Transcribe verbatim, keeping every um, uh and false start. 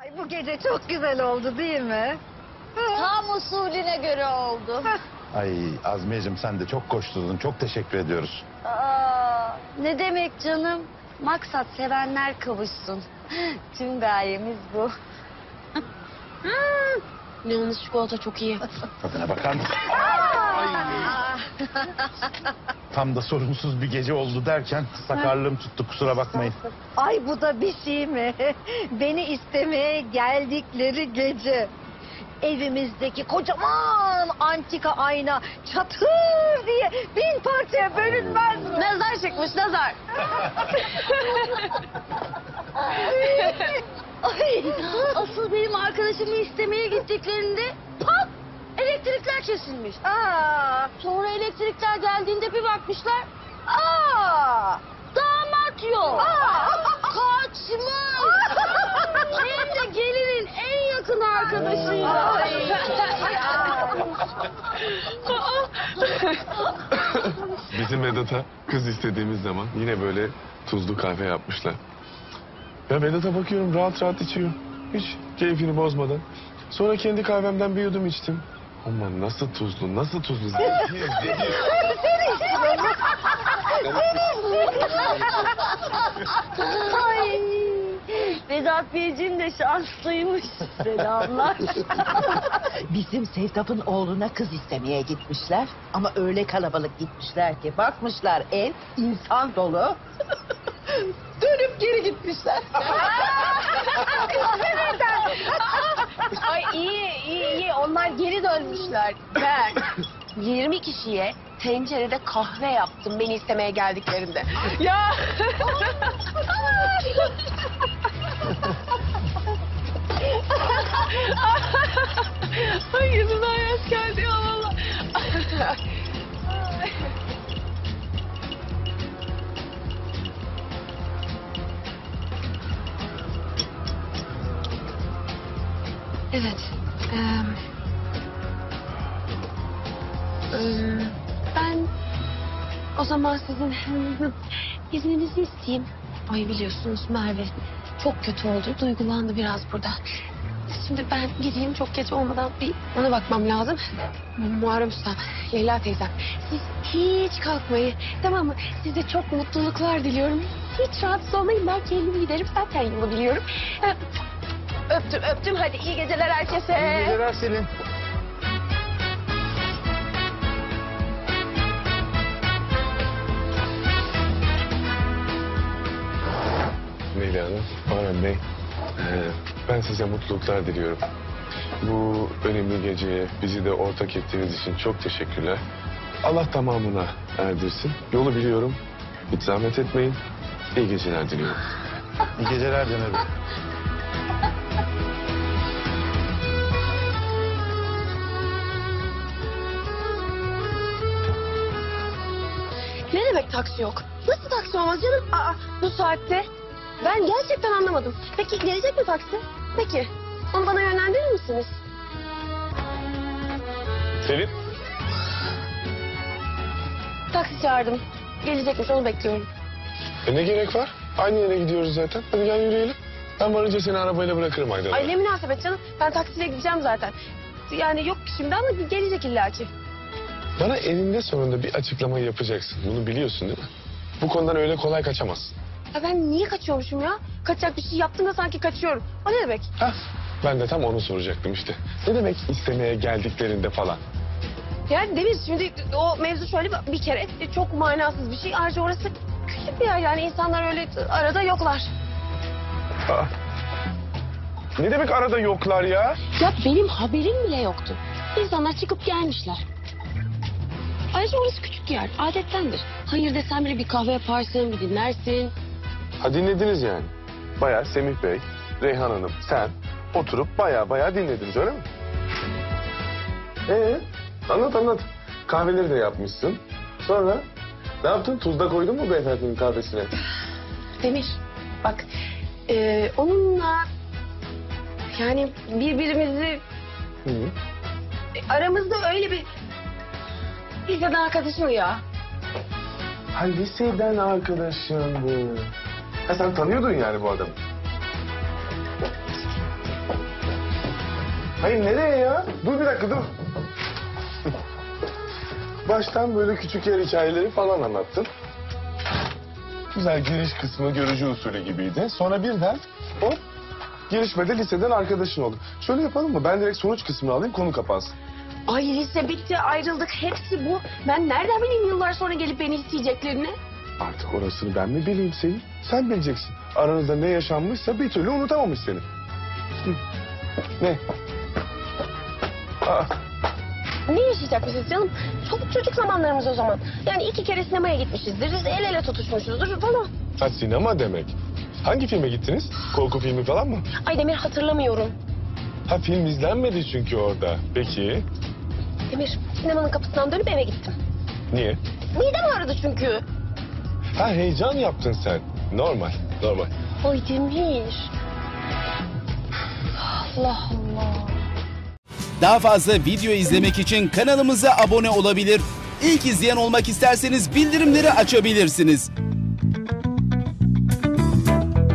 Ay bu gece çok güzel oldu değil mi? Tam usulüne göre oldu. Ay Azmiyeciğim sen de çok koşturdun. Çok teşekkür ediyoruz. Aa, ne demek canım? Maksat sevenler kavuşsun. Tüm gayemiz bu. Yalnız çikolata çok iyi. Tadına bakar mısın? Tam da sorunsuz bir gece oldu derken sakarlığım tuttu, kusura bakmayın. Ay bu da bir şey mi? Beni istemeye geldikleri gece. Evimizdeki kocaman antika ayna çatır diye bin parçaya bölünmez mi? Nazar çıkmış nazar. Ay, asıl benim arkadaşımı istemeye gittiklerinde pat elektrikler kesilmiş. Aa, Sonra elektrikler geldiğinde bir bakmışlar. aa, Damat yok. aa. Kaçmış. Hem de gelinin en yakın arkadaşıyla. Bizim Vedat'a kız istediğimiz zaman yine böyle tuzlu kahve yapmışlar. Ya Vedat'a bakıyorum rahat rahat içiyor. Hiç keyfini bozmadan. Sonra kendi kahvemden bir yudum içtim. Aman nasıl tuzlu, nasıl tuzlu. Zehir, zehir. Ay, Vedat Beyciğim de şanslıymış. Selamlar. Bizim Sevtap'ın oğluna kız istemeye gitmişler. Ama öyle kalabalık gitmişler ki bakmışlar ev insan dolu. Dönüp geri gitmişler. Ay iyi iyi iyi onlar geri dönmüşler. Ben yirmi kişiye tencerede kahve yaptım beni istemeye geldiklerinde. Ya. Ay yüzümden yaş geldi ya valla. Evet. eee, eee, ben o zaman sizin izninizi isteyeyim. Ay biliyorsunuz Merve çok kötü oldu. Duygulandı biraz burada. Şimdi ben gideyim çok geç olmadan bir ona bakmam lazım. Muharrem Usta, Leyla teyzem. Siz hiç kalkmayın. Tamam mı? Size çok mutluluklar diliyorum. Hiç rahatsız olmayın. Ben kendim giderim. Zaten yolu biliyorum. Ee, Öptüm öptüm. Hadi iyi geceler herkese. İyi geceler Selin. Leyla Hanım, Muharrem Bey. ee, ben size mutluluklar diliyorum. Bu önemli geceye bizi de ortak ettiğiniz için çok teşekkürler. Allah tamamına erdirsin. Yolu biliyorum. Hiç zahmet etmeyin. İyi geceler diliyorum. İyi geceler Caner'im. Ne demek taksi yok? Nasıl taksi olmaz canım? Aa, bu saatte. Ben gerçekten anlamadım. Peki gelecek mi taksi? Peki. Onu bana yönlendirir misiniz? Selin. Taksi çağırdım. Gelecekmiş onu bekliyorum. E ne gerek var? Aynı yere gidiyoruz zaten. Hadi gel yürüyelim. Ben varınca seni arabayla bırakırım Aydan'a. Ay ne münasebet canım. Ben taksiyle gideceğim zaten. Yani yok şimdi ama gelecek illaki. Bana eninde sonunda bir açıklama yapacaksın. Bunu biliyorsun değil mi? Bu konudan öyle kolay kaçamazsın. Ya ben niye kaçıyormuşum ya? Kaçacak bir şey yaptım da sanki kaçıyorum. O ne demek? Hah, ben de tam onu soracaktım işte. Ne demek istemeye geldiklerinde falan? Yani Demir şimdi o mevzu şöyle bir- bir kere çok manasız bir şey. Ayrıca orası küçük bir yer yani insanlar öyle arada yoklar. Aa, ne demek arada yoklar ya? Ya benim haberim bile yoktu. İnsanlar çıkıp gelmişler. Ayrıca orası küçük yer. Adettendir. Hayır desem bile bir kahve yaparsın, bir dinlersin. Ha dinlediniz yani. Bayağı Semih Bey, Reyhan Hanım, sen oturup bayağı bayağı dinlediniz öyle mi? Ee, anlat anlat. Kahveleri de yapmışsın. Sonra ne yaptın? Tuzda koydun mu beyefendinin kahvesine? Demir bak e, onunla yani birbirimizi Hı. e, aramızda öyle bir liseden arkadaşım ya. Ha liseden arkadaşın bu. Ha sen tanıyordun yani bu adamı. Hayır nereye ya? Dur bir dakika dur. Baştan böyle küçük yer hikayeleri falan anlattın. Güzel giriş kısmı görücü usulü gibiydi. Sonra birden hop girişmede liseden arkadaşın oldu. Şöyle yapalım mı? Ben direkt sonuç kısmını alayım, konu kapansın. Ay lise bitti, ayrıldık, hepsi bu. Ben nereden bileyim yıllar sonra gelip beni isteyeceklerini? Artık orasını ben mi bileyim seni? Sen bileceksin. Aranızda ne yaşanmışsa bir türlü unutamamış seni. Hı. Ne? Aa, Ne yaşayacakmışız canım? Çoluk çocuk zamanlarımız o zaman. Yani iki kere sinemaya gitmişizdir, el ele tutuşmuşuzdur falan. ha, sinema demek. Hangi filme gittiniz? Korku filmi falan mı? Ay Demir hatırlamıyorum. Ha film izlenmedi çünkü orada. Peki Demir sinemanın kapısından dönüp eve gittim. niye? Midem ağrıdı çünkü. Ha heyecan yaptın sen. Normal, normal. Ay Demir. Allah Allah. Daha fazla video izlemek için kanalımıza abone olabilir. İlk izleyen olmak isterseniz bildirimleri açabilirsiniz.